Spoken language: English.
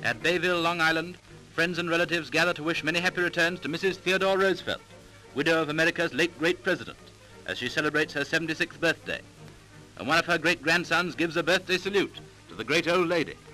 At Bayville, Long Island, friends and relatives gather to wish many happy returns to Mrs. Theodore Roosevelt, widow of America's late great president, as she celebrates her 76th birthday. And one of her great-grandsons gives a birthday salute to the great old lady.